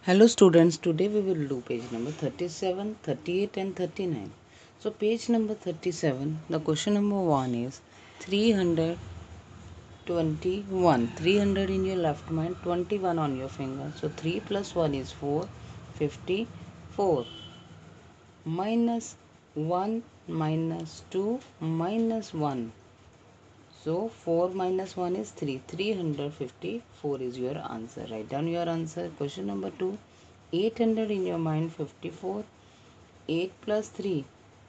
Hello students, today we will do page number 37, 38 and 39. So page number 37, the question number 1 is 321. 300 in your left mind, 21 on your finger. So 3 plus 1 is 4, 54. Minus 1 minus 2 minus 1. So 4 minus 1 is 3. 354 is your answer. Write down your answer. Question number 2. 800 in your mind, 54. 8 plus 3,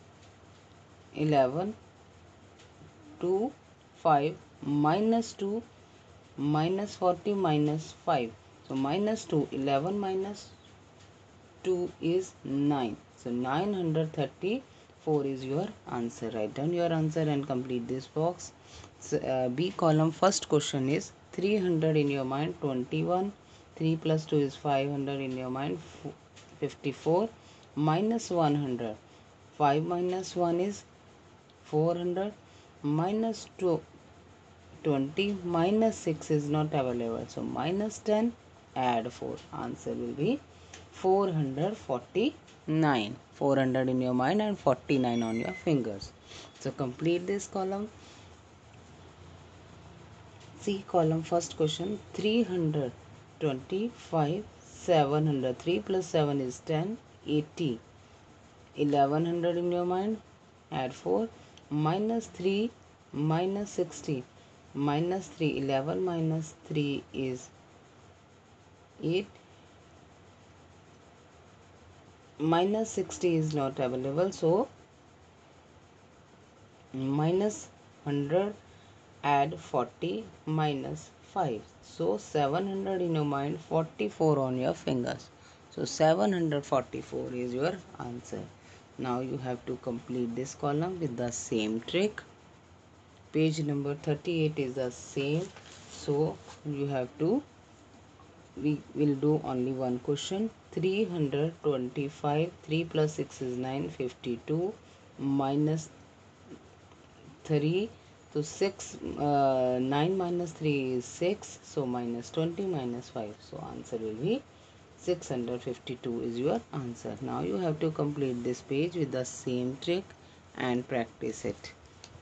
11. 2, 5. Minus 2, minus 40, minus 5. So minus 2, 11 minus 2 is 9. So 934 is your answer. Write down your answer and complete this box. So, B column, first question is 300 in your mind, 21. 3 plus 2 is 500 in your mind, 54. Minus 100. 5 minus 1 is 400. Minus 2, 20. Minus 6 is not available. So minus 10, add 4. Answer will be 449. 400 in your mind and 49 on your fingers. So complete this column. C column, first question, 325, 700. 3 plus 7 is 10, 80. 1100 in your mind, add 4. Minus 3, minus 60. Minus 3, 11 minus 3 is 8. Minus 60 is not available, so minus 100, add 40, minus 5. So 700 in your mind, 44 on your fingers. So 744 is your answer. Now you have to complete this column with the same trick. Page number 38 is the same. So you have to, we will do only one question. 325, 3 plus 6 is 9, 52, minus 3. So 9 minus 3 is 6. So minus 20 minus 5. So answer will be 652 is your answer. Now you have to complete this page with the same trick and practice it.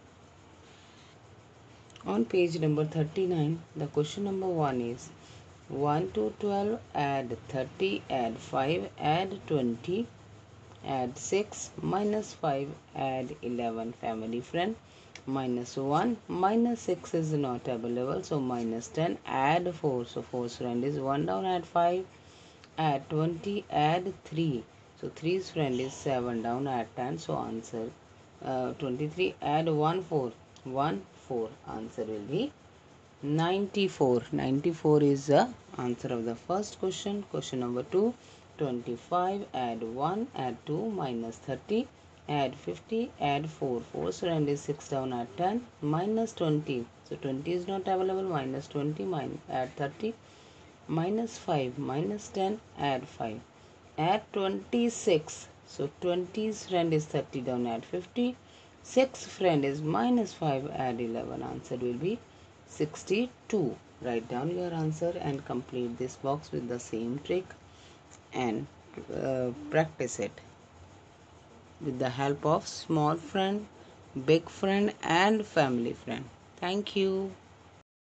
On page number 39, the question number 1 is 1 to 12, add 30, add 5, add 20, add 6, minus 5, add 11. Family friend, minus 1, minus 6 is not available, so minus 10, add 4. So 4's friend is 1 down, add 5, add 20, add 3. So 3's friend is 7 down, add 10. So answer 23, add 1, 4. 1, 4. Answer will be 94. 94 is the answer of the first question. Question number 2. 25, add 1, add 2, minus 30, add 50, add 4. 4's friend is 6 down, add 10, minus 20. So 20 is not available, minus 20, add 30, minus 5, minus 10, add 5. Add 26. So 20's friend is 30 down, add 50. 6th friend is minus 5, add 11. Answer will be 62. Write down your answer and complete this box with the same trick and practice it with the help of small friend, big friend and family friend. Thank you.